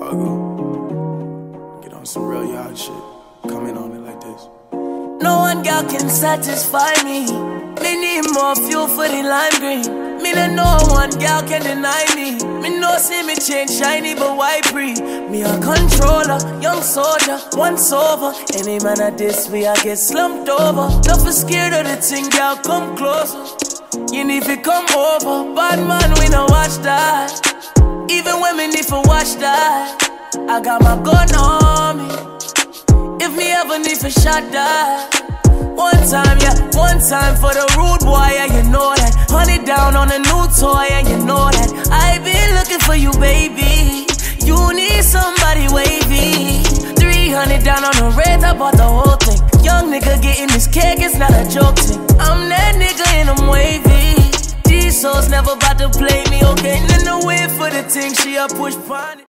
struggle. Get on some real yard shit. Come in on it like this. No one girl can satisfy me. Me need more fuel for the lime green. Me no one girl can deny me. Me no see me change shiny but white pre. Me a controller, young soldier, once over. Any man at this way I get slumped over. Nothing scared of the thing, girl, come closer. You need to come over. Bad man, we no watch that. Even when me need to watch that, I got my gun on me. If me ever need to shot that, one time, yeah, one time for the rude boy, yeah, you know that. Honey down on a new toy, and you know that. I been looking for you, baby. You need somebody wavy. 300 down on the red, I bought the whole thing. Young nigga getting this cake, it's not a joke thing. I'm that nigga and I'm wavy. These souls never about to play me, okay? And then the way for the thing, she a push pon it.